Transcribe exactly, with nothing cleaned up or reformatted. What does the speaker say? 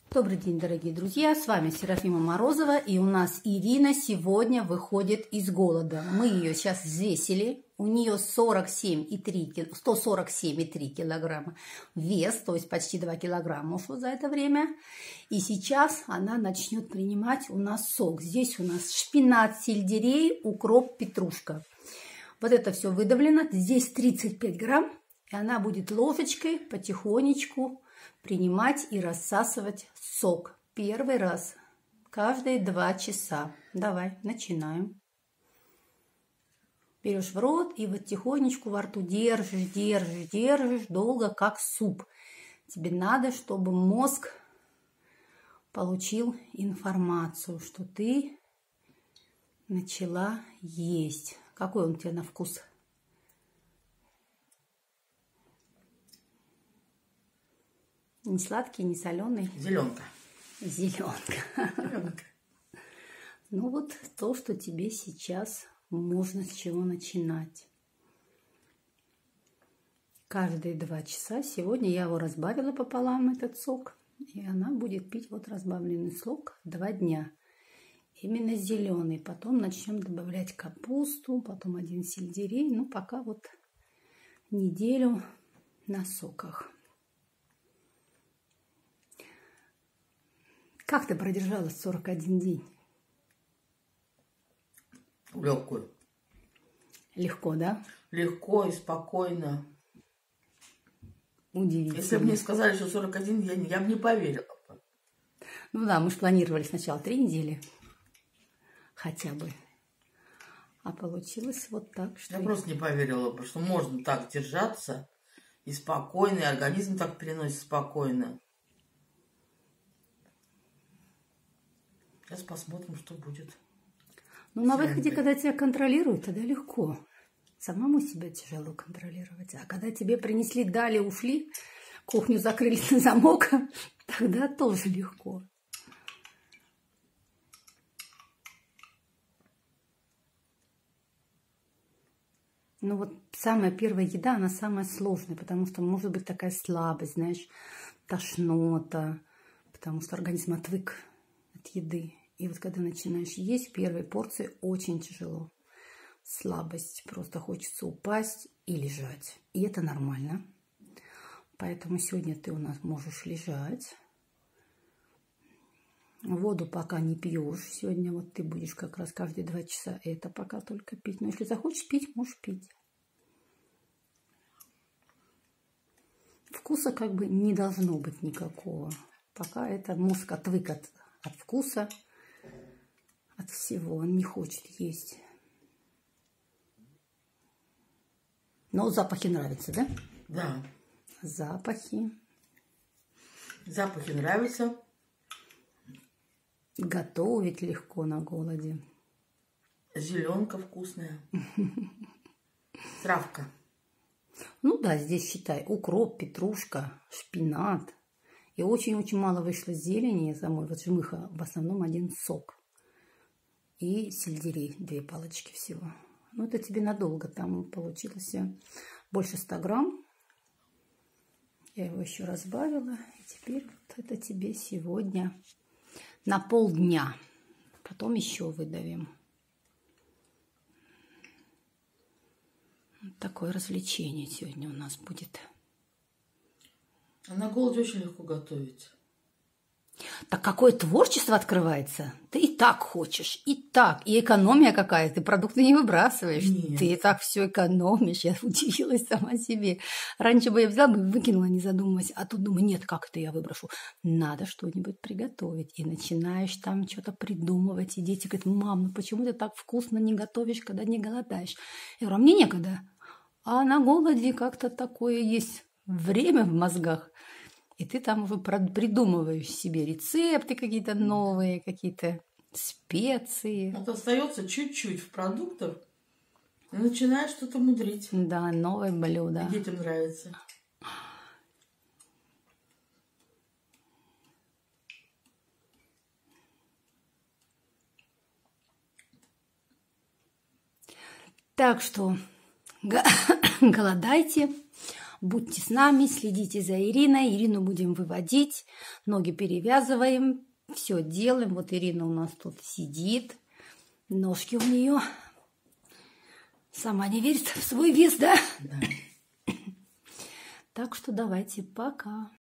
Добрый день, дорогие друзья, с вами Серафима Морозова, и у нас Ирина сегодня выходит из голода. Мы ее сейчас взвесили, у нее сорок семь и три, сто сорок семь и три килограмма вес, то есть почти два килограмма ушло за это время. И сейчас она начнет принимать у нас сок. Здесь у нас шпинат, сельдерей, укроп, петрушка. Вот это все выдавлено, здесь тридцать пять грамм, и она будет ложечкой потихонечку принимать и рассасывать сок. Первый раз, каждые два часа. Давай, начинаем. Берешь в рот и вот тихонечку во рту держишь, держишь, держишь долго, как суп. Тебе надо, чтобы мозг получил информацию, что ты начала есть. Какой он у тебя на вкус? Не сладкий, не соленый. Зеленка. Зеленка. Зеленка. Ну вот то, что тебе сейчас можно с чего начинать. Каждые два часа. Сегодня я его разбавила пополам, этот сок. И она будет пить вот разбавленный сок два дня. Именно зеленый. Потом начнем добавлять капусту, потом один сельдерей. Ну, пока вот неделю на соках. Как ты продержалась сорок один день? Легкую. Легко, да? Легко и спокойно. Удивительно. Если бы мне сказали, что сорок один день, я бы не поверила. Ну да, мы же планировали сначала три недели. Хотя бы. А получилось вот так, что... Я просто не поверила бы, что можно так держаться и спокойно, и организм так переносит спокойно. Сейчас посмотрим, что будет. Ну, на выходе, когда тебя контролируют, тогда легко. Самому себя тяжело контролировать. А когда тебе принесли, дали, ушли, кухню закрыли на замок, тогда тоже легко. Ну, вот самая первая еда, она самая сложная, потому что может быть такая слабость, знаешь, тошнота, потому что организм отвык от еды. И вот когда начинаешь есть, первые порции очень тяжело. Слабость, просто хочется упасть и лежать. И это нормально. Поэтому сегодня ты у нас можешь лежать. Воду пока не пьешь. Сегодня вот ты будешь как раз каждые два часа это пока только пить. Но если захочешь пить, можешь пить. Вкуса как бы не должно быть никакого. Пока это мозг отвык от, от вкуса. От всего. Он не хочет есть. Но запахи нравятся, да? Да. Запахи. Запахи нравятся. Готовить легко на голоде. Зеленка вкусная. Травка. Ну да, здесь считай укроп, петрушка, шпинат. И очень-очень мало вышло зелени самой. Вот жмыха в основном один сок. И сельдерей, две палочки всего. Ну, это тебе надолго. Там получилось больше ста грамм. Я его еще разбавила. И теперь вот это тебе сегодня на полдня. Потом еще выдавим. Вот такое развлечение сегодня у нас будет. А на голоде очень легко готовить. Так какое творчество открывается? Ты и так хочешь, и так. И экономия какая. Ты продукты не выбрасываешь. Нет. Ты и так все экономишь. Я удивилась сама себе. Раньше бы я взяла бы и выкинула, не задумываясь. А тут думаю, нет, как это я выброшу? Надо что-нибудь приготовить. И начинаешь там что-то придумывать. И дети говорят, мам, ну почему ты так вкусно не готовишь, когда не голодаешь? Я говорю, а мне некогда. А на голоде как-то такое есть время в мозгах. И ты там уже придумываешь себе рецепты какие-то новые, какие-то специи. Вот остается чуть-чуть в продуктах, и начинаешь что-то мудрить. Да, новое блюдо. И детям нравится. Так что голодайте, Будьте с нами, следите за Ириной. Ирину будем выводить, ноги перевязываем, все делаем. Вот Ирина у нас тут сидит, ножки у нее. Сама не верит в свой вес, да? Да. Так что давайте, пока.